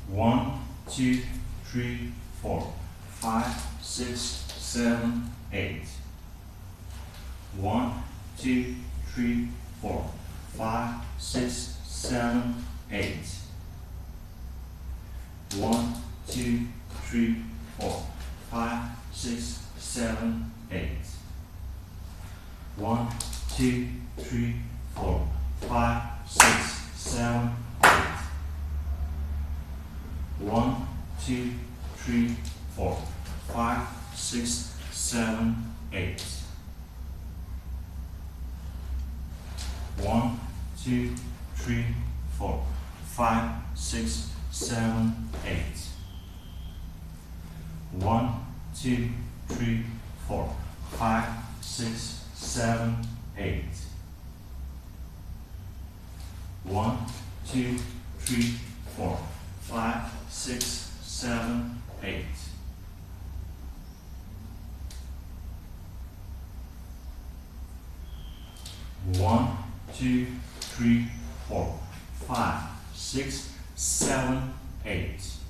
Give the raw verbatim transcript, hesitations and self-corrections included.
One, two, three, four, five, six, seven, eight. One, two, three, four, five, six, seven, eight. One, two, three, four, five, six, seven, eight. One, two, three, four, five, six, seven, eight. One, two, three, four, five, six, seven, eight. One, two, three, four, five, six, seven, eight. One, two, three, four, five, six, seven, eight. One, two, three, four, five, six, seven, eight. One, two, three, four, five, six, seven, eight.